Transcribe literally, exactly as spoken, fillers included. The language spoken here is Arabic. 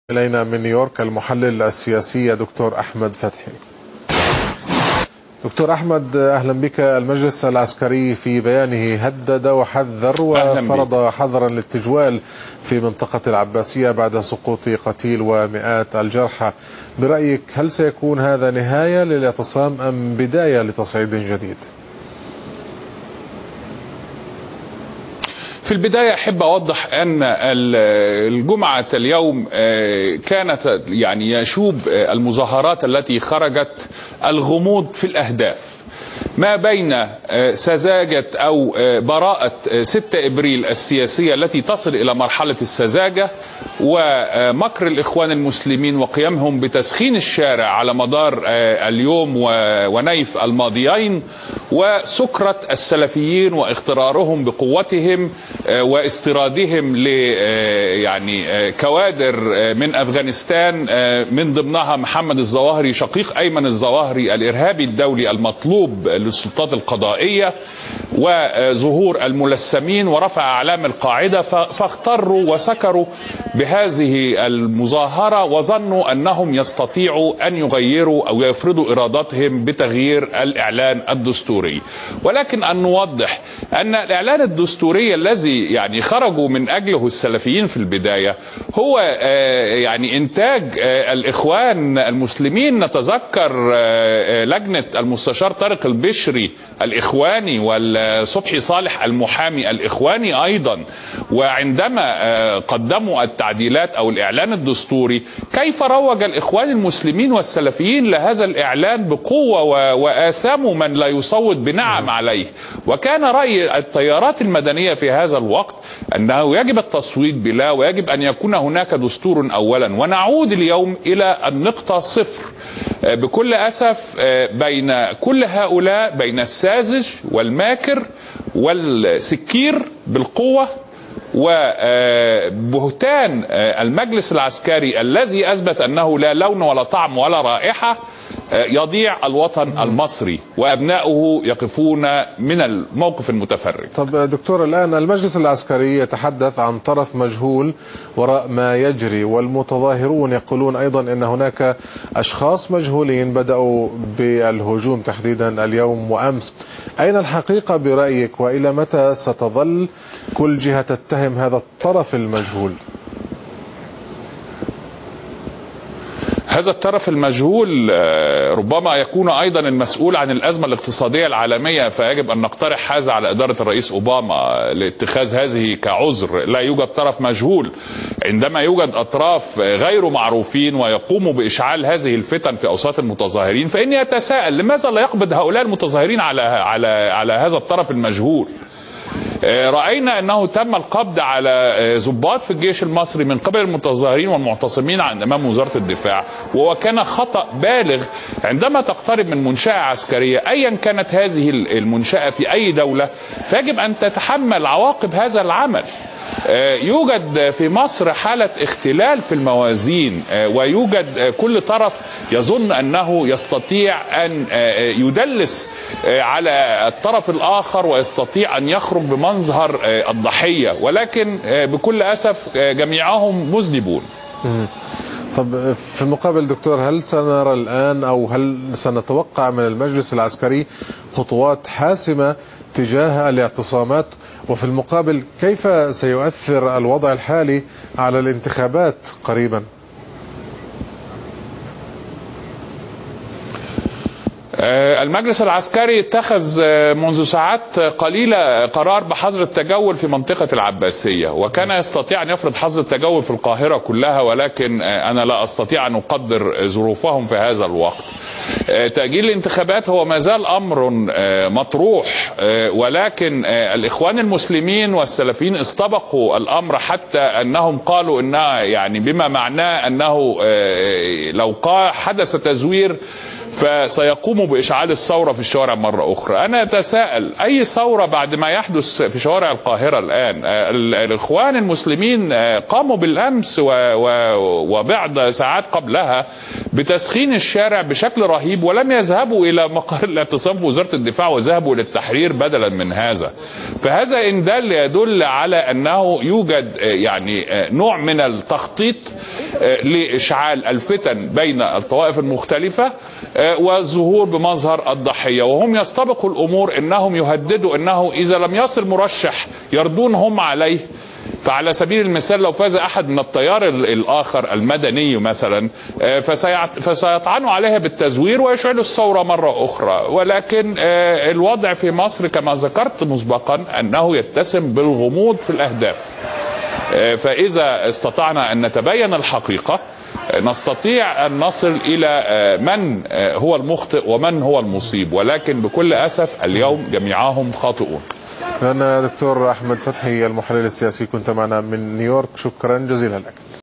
إلينا من نيويورك المحلل السياسي دكتور أحمد فتحي. دكتور أحمد، أهلا بك. المجلس العسكري في بيانه هدد وحذر وفرض حظرا للتجوال في منطقة العباسية بعد سقوط قتيل ومئات الجرحى. برأيك هل سيكون هذا نهاية للاعتصام أم بداية لتصعيد جديد؟ في البداية أحب أوضح أن الجمعة اليوم كانت يعني يشوب المظاهرات التي خرجت الغموض في الأهداف ما بين سذاجة أو براءة ستة إبريل السياسية التي تصل إلى مرحلة السذاجة ومكر الإخوان المسلمين وقيامهم بتسخين الشارع على مدار اليوم ونيف الماضيين، وسكرة السلفيين واغترارهم بقوتهم واستيرادهم ل يعني كوادر من أفغانستان من ضمنها محمد الظواهري شقيق أيمن الظواهري الإرهابي الدولي المطلوب للسلطات القضائية، وظهور الملثمين ورفع أعلام القاعدة، فاغتروا وسكروا بهذه المظاهرة وظنوا أنهم يستطيعوا أن يغيروا أو يفرضوا إرادتهم بتغيير الإعلان الدستوري. ولكن أن نوضح أن الإعلان الدستوري الذي يعني خرجوا من أجله السلفيين في البداية هو يعني إنتاج الإخوان المسلمين. نتذكر لجنة المستشار طارق البشري الإخواني والصبحي صالح المحامي الإخواني أيضا، وعندما قدموا التعديلات أو الإعلان الدستوري كيف روج الإخوان المسلمين والسلفيين لهذا الإعلان بقوة وآثموا من لا يصوت بنعم عليه. وكان رأي التيارات المدنية في هذا الوقت أنه يجب التصويت بلا، ويجب أن يكون هناك دستور أولا. ونعود اليوم إلى النقطة صفر بكل أسف بين كل هؤلاء، بين الساذج والماكر والسكير بالقوة وبهتان المجلس العسكري الذي أثبت أنه لا لون ولا طعم ولا رائحة. يضيع الوطن المصري وأبناؤه يقفون من الموقف المتفرج. طب دكتور، الآن المجلس العسكري يتحدث عن طرف مجهول وراء ما يجري، والمتظاهرون يقولون أيضا أن هناك أشخاص مجهولين بدأوا بالهجوم تحديدا اليوم وأمس. أين الحقيقة برأيك، وإلى متى ستظل كل جهة تتهم هذا الطرف المجهول؟ هذا الطرف المجهول ربما يكون أيضا المسؤول عن الأزمة الاقتصادية العالمية، فيجب أن نقترح هذا على إدارة الرئيس أوباما لاتخاذ هذه كعذر. لا يوجد طرف مجهول. عندما يوجد أطراف غير معروفين ويقوموا بإشعال هذه الفتن في أوساط المتظاهرين، فإني أتساءل لماذا لا يقبض هؤلاء المتظاهرين على على على هذا الطرف المجهول. رأينا أنه تم القبض على ضباط في الجيش المصري من قبل المتظاهرين والمعتصمين عند أمام وزارة الدفاع، وكان خطأ بالغ. عندما تقترب من منشأة عسكرية أيا كانت هذه المنشأة في أي دولة فيجب أن تتحمل عواقب هذا العمل. يوجد في مصر حالة اختلال في الموازين، ويوجد كل طرف يظن أنه يستطيع أن يدلس على الطرف الآخر ويستطيع أن يخرج بمنظر الضحية، ولكن بكل أسف جميعهم مذنبون. طب في المقابل دكتور، هل سنرى الآن أو هل سنتوقع من المجلس العسكري خطوات حاسمة تجاه الاعتصامات؟ وفي المقابل كيف سيؤثر الوضع الحالي على الانتخابات قريبا؟ المجلس العسكري اتخذ منذ ساعات قليلة قرار بحظر التجول في منطقة العباسية، وكان يستطيع أن يفرض حظر التجول في القاهرة كلها، ولكن أنا لا أستطيع أن أقدر ظروفهم في هذا الوقت. تأجيل الانتخابات هو ما زال أمر مطروح، ولكن الإخوان المسلمين والسلفيين استبقوا الأمر حتى أنهم قالوا إنها يعني بما معناه أنه لو حدث تزوير فسيقوموا بإشعال الثورة في الشوارع مرة أخرى. أنا أتساءل أي ثورة بعد ما يحدث في شوارع القاهرة الآن؟ الإخوان المسلمين قاموا بالأمس وبعد ساعات قبلها بتسخين الشارع بشكل رهيب، ولم يذهبوا إلى مقر الاعتصام في وزارة الدفاع وذهبوا للتحرير بدلا من هذا. فهذا إن دل يدل على أنه يوجد يعني نوع من التخطيط لإشعال الفتن بين الطوائف المختلفة والظهور بمظهر الضحية، وهم يستبقوا الأمور إنهم يهددوا أنه إذا لم يصل مرشح يردون هم عليه. فعلى سبيل المثال لو فاز أحد من التيار الآخر المدني مثلا فسيطعنوا عليها بالتزوير ويشعلوا الثورة مرة أخرى. ولكن الوضع في مصر كما ذكرت مسبقا أنه يتسم بالغموض في الأهداف. فإذا استطعنا أن نتبين الحقيقة نستطيع أن نصل إلى من هو المخطئ ومن هو المصيب، ولكن بكل أسف اليوم جميعهم خاطئون. أنا دكتور أحمد فتحي المحلل السياسي كنت معنا من نيويورك، شكرا جزيلا لك.